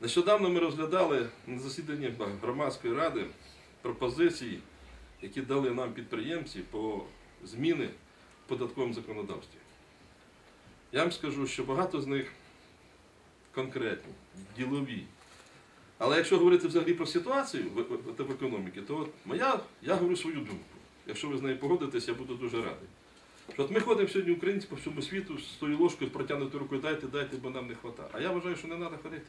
Нещодавно ми розглядали на засіданні громадської ради пропозиції, які дали нам підприємці по зміни в податковому законодавстві. Я вам скажу, що багато з них конкретні, ділові. Але якщо говорити взагалі про ситуацію в економіці, то я говорю свою думку. Якщо ви з нею погодитесь, я буду дуже радий. Що от ми ходимо сьогодні українці по всьому світу з тою ложкою, з протягнутою рукою, дайте, бо нам не вистачає. А я вважаю, що не треба ходити.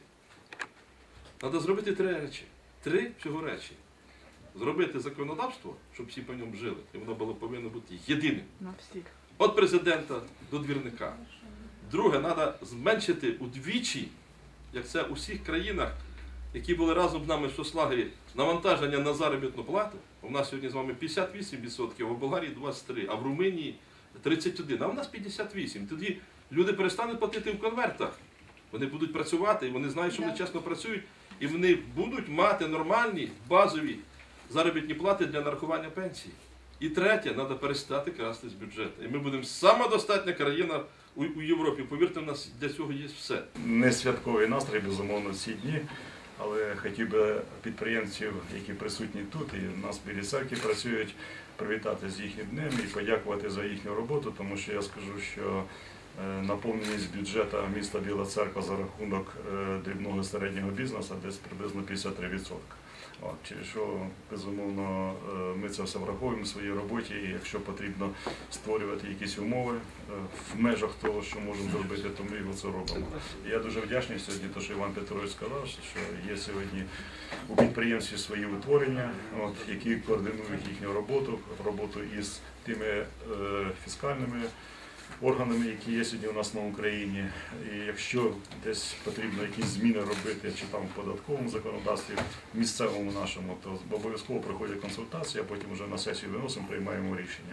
Треба зробити три речі. Три всього речі. Зробити законодавство, щоб всі по ньому жили, і воно повинно бути єдиним. Від президента до двірника. Друге, треба зменшити удвічі, як це у всіх країнах, які були разом з нами в соцлагері, навантаження на заробітну плату. У нас сьогодні з вами 58%, а в Болгарії 23%, а в Румунії 31%, а у нас 58%. Тоді люди перестануть платити в конвертах. Вони будуть працювати, і вони знають, що вони чесно працюють, і вони будуть мати нормальні, базові заробітні плати для нарахування пенсії. І третє, треба перестати красти з бюджету. І ми будемо самодостатня країна у Європі. Повірте, в нас для цього є все. Не святковий настрій, безумовно, ці дні, але хотів би підприємців, які присутні тут і в нас в Білій Церкві працюють, привітати з їхнім днем і подякувати за їхню роботу, тому що я скажу, що наповненість бюджету міста Біла Церква за рахунок дрібного і середнього бізнесу десь приблизно 53%. Через що, безумовно, ми це все враховуємо в своїй роботі, і якщо потрібно створювати якісь умови в межах того, що можемо зробити, то ми його це робимо. І я дуже вдячний сьогодні, те, що Іван Петрович сказав, що є сьогодні у підприємстві свої утворення, які координують їхню роботу із тими фіскальними органами, які є сьогодні у нас на Україні. І якщо десь потрібно якісь зміни робити, чи там в податковому законодавстві, в місцевому нашому, то обов'язково проходять консультації, а потім вже на сесію виносимо, приймаємо рішення.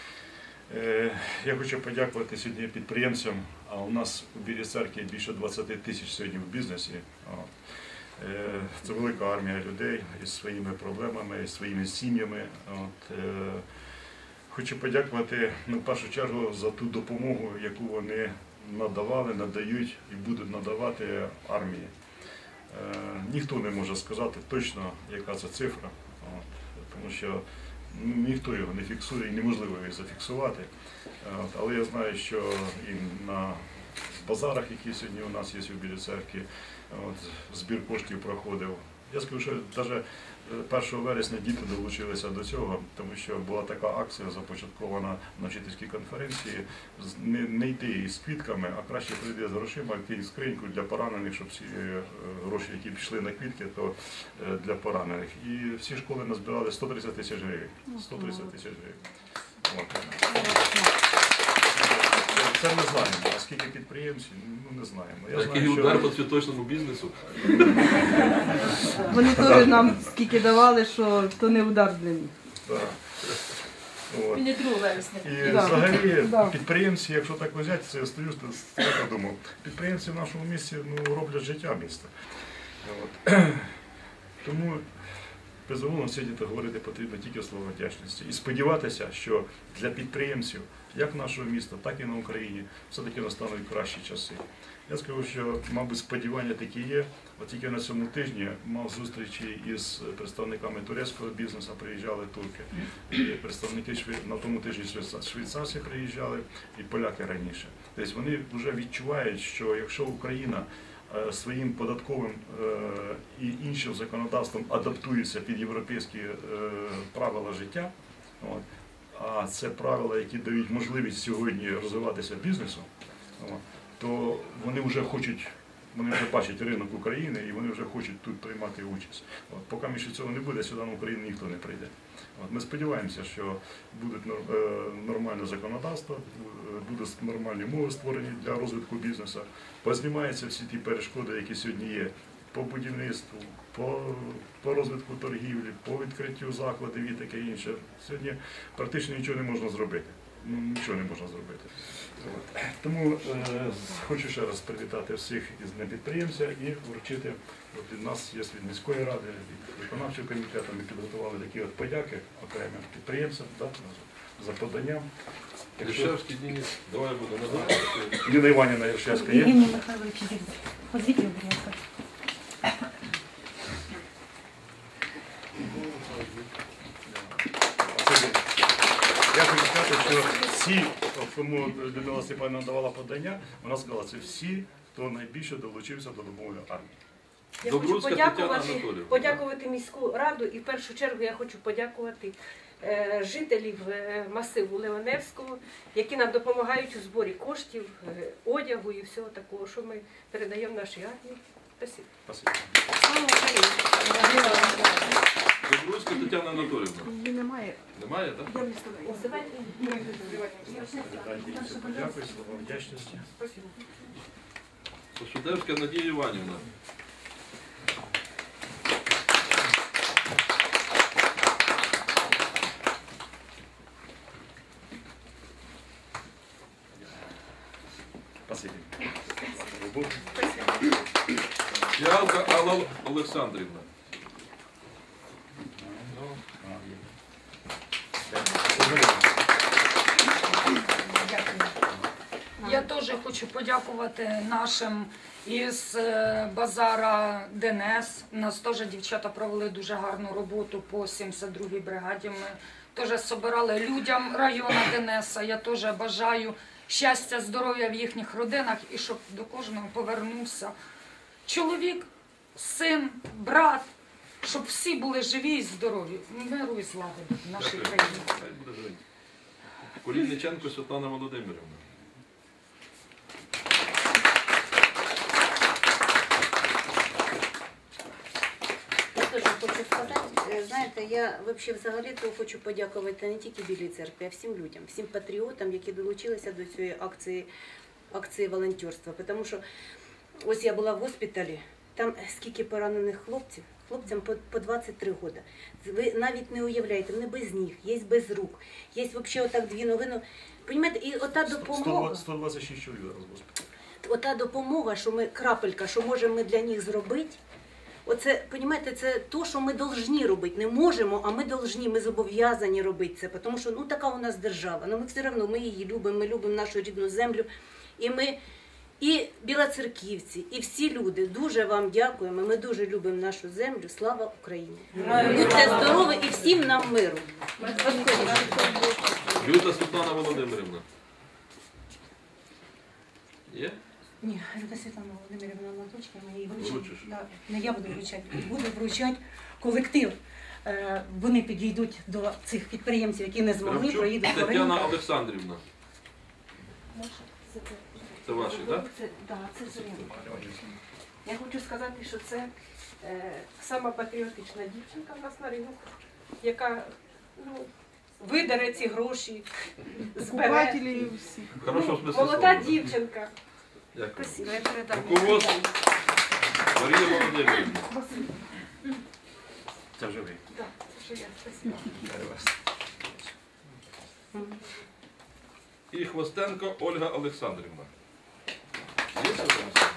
Я хочу подякувати сьогодні підприємцям, а у нас у Білій Церкві більше 20 тисяч сьогодні в бізнесі. Це велика армія людей із своїми проблемами, із своїми сім'ями. Хочу подякувати, в першу чергу, за ту допомогу, яку вони надавали, надають і будуть надавати армії. Ніхто не може сказати точно, яка це цифра, тому що ніхто його не фіксує і неможливо її зафіксувати. Але я знаю, що і на базарах, які сьогодні у нас є у Білій Церкві, збір коштів проходив. Я скажу, що навіть 1 вересня діти долучилися до цього, тому що була така акція, започаткована на вчительській конференції, не йти із квітками, а краще прийти з грошима, кинь скриньку для поранених, щоб всі гроші, які пішли на квітки, то для поранених. І всі школи назбирали 130 тисяч гривень. 130 тисяч гривень. Це ми знаємо, а скільки підприємців, не знаємо. Який удар по цвіточному бізнесу. Вони теж нам скільки давали, що то не удар для них. І взагалі підприємці, якщо так взяти, це я стою, я думаю, підприємці в нашому місті роблять життя міста. Тому, безумовно, сьогодні говорити потрібно тільки слово вдячності. І сподіватися, що для підприємців, як нашого міста, так і на Україні, все-таки настануть кращі часи. Я скажу, що, мабуть, сподівання такі є. От тільки на цьому тижні мав зустрічі із представниками турецького бізнесу, приїжджали турки. І представники на тому тижні швейцарці приїжджали, і поляки раніше. Тобто вони вже відчувають, що якщо Україна своїм податковим і іншим законодавством адаптується під європейські правила життя, а це правила, які дають можливість сьогодні розвиватися бізнесу, то вони вже хочуть, вони вже бачать ринок України і вони вже хочуть тут приймати участь. Поки ще цього не буде, сюди на Україну ніхто не прийде. Ми сподіваємося, що буде нормальне законодавство, будуть нормальні умови створені для розвитку бізнесу, познімаються всі ті перешкоди, які сьогодні є по будівництву, по розвитку торгівлі, по відкриттю закладів і таке інше. Сьогодні практично нічого не можна зробити. Нічого не можна зробити. Тому хочу ще раз привітати всіх із Днем підприємця і вручити, від нас є від міської ради, від виконавчого комітету, ми підготували такі подяки окремим підприємцям за подання. Єршевський Денис, давай буду надавати. Ніна Іванівна Єршевська є? Євгеній Михайлович, позвіть його, будь ласка. сказати, що всі, кому Людмила Степанівна давала подання, вона сказала, це всі, хто найбільше долучився до допомоги армії. Я хочу Добруцька Тетяна подякувати, Анатоліївна. подякувати міську раду і в першу чергу я хочу подякувати жителів масиву Леоневського, які нам допомагають у зборі коштів, одягу і всього такого, що ми передаємо нашій армії. Спасибо. Спасибо. Слава Україні! Добруцька Тетяна Анатоліївна. Її немає. Немає, так? Я виставляю. Вітаю, подякую, слова вдячності. Пошудевська Надія Іванівна. Спасибі. Роботу. Фіалка Алла Олександрівна. Я теж хочу подякувати нашим із базара ДНС. У нас теж дівчата провели дуже гарну роботу по 72-й бригаді. Ми теж збирали людям району ДНС. Я теж бажаю щастя, здоров'я в їхніх родинах і щоб до кожного повернувся чоловік, син, брат, щоб всі були живі і здорові, миру і злагоди в нашій Дякую. країні. Хай буде живий. Колільниченко Світлана Володимирівна. Я теж хочу сказати, знаєте, я взагалі-то хочу подякувати не тільки Білій церкві, а всім людям, всім патріотам, які долучилися до цієї акції волонтерства. Тому що ось я була в госпіталі, там скільки поранених хлопців, хлопцям по 23 роки. Ви навіть не уявляєте, вони без ніг, є без рук, є взагалі отак дві ноги. Ну, понімаєте, і ота допомога. 126 чоловік зараз в госпіталі. Ота допомога, що ми крапелька, що можемо ми для них зробити. Оце, понімаєте, це то, що ми повинні робити. Не можемо, а ми повинні, ми зобов'язані робити це. Тому що ну, така у нас держава. Ну, ми все одно ми її любимо, ми любимо нашу рідну землю. І ми, і білоцерківці, і всі люди, дуже вам дякуємо. Ми дуже любимо нашу землю. Слава Україні! Будьте здорові і всім нам миру. Люда Світлана Володимирівна. Є? Ні, Люда Світлана Володимирівна на точці, ми її вручимо. Вручиш? Да, не я буду вручати, буду вручати колектив. Вони підійдуть до цих підприємців, які не змогли, Кравчук проїдуть по Тетяна ринку. Олександрівна. Це ваші, так? Це Зоряна. Я хочу сказати, що це сама патріотична дівчинка в нас на ринку, яка видере ці гроші, збере. Покупателі всі. Хорошо смислі Молода слова. дівчинка. Дякую. Красиво, я передам. Руководство Марія Володимирівна. Це вже ви. Так, це вже я. Спасибо. Вітаю вас. І Хвостенко Ольга Олександрівна. Є це у нас?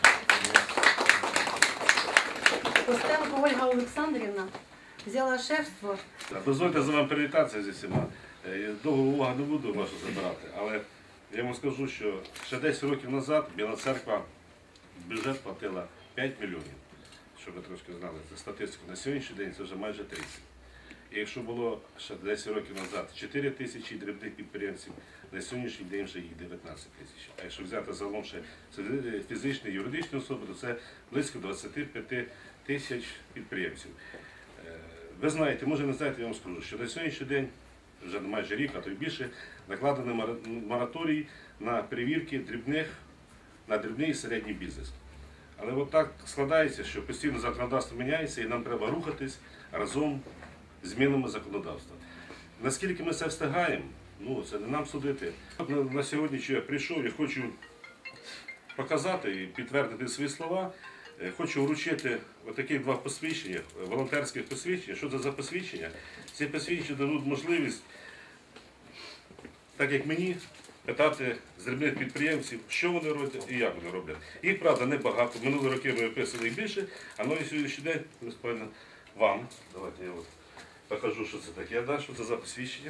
Костенко Ольга Олександрівна взяла шефство. Дозвольте за вами привітатися зі всіма. Довго увагу не буду вашу забирати, але я вам скажу, що ще 10 років назад Біла Церква бюджет платила 5 мільйонів. Щоб ви трошки знали, це статистику. На сьогоднішній день це вже майже 30. І якщо було ще 10 років назад 4 тисячі дрібних підприємців, на сьогоднішній день вже їх 19 тисяч. А якщо взяти загалом ще фізичні і юридичні особи, то це близько 25 тисяч підприємців. Ви знаєте, може не знаєте, я вам скажу, що на сьогоднішній день, вже майже рік, а то й більше, накладений мораторій на перевірки на дрібний і середній бізнес. Але от так складається, що постійно законодавство міняється і нам треба рухатись разом з змінами законодавства. Наскільки ми це встигаємо, ну це не нам судити. От на сьогодні, що я прийшов, я хочу показати і підтвердити свої слова. Хочу вручити отакі два посвідчення, волонтерських посвідчення. Що це за посвідчення? Ці посвідчення дадуть можливість, так як мені, питати з дрібних підприємців, що вони роблять і як вони роблять. Їх, правда, небагато. Минулі роки ми описали їх більше, а на сьогоднішній день, розповідно, вам. Давайте я от покажу, що це таке. Да? Що це за посвідчення.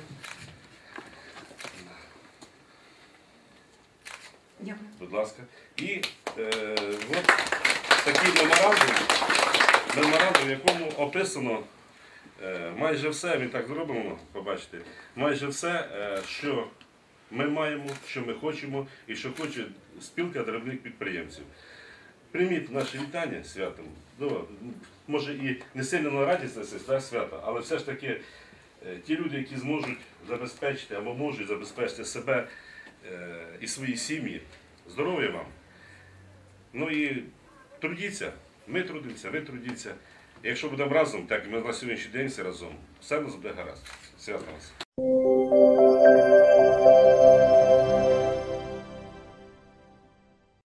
Дякую. Будь ласка. І от такий меморандум, в якому описано майже все, він так зробимо, побачите, майже все, що ми маємо, що ми хочемо і що хоче спілка дрібних підприємців. Прийміть наше вітання святом. Ну, може і не сильно на радість це свято, але все ж таки ті люди, які зможуть забезпечити або можуть забезпечити себе і свої сім'ї, здоров'я вам. Ну і трудіться, ми трудимося, ви трудіться. І якщо будемо разом, так і ми на сьогоднішній день всі разом, все у нас буде гаразд. Свято нас.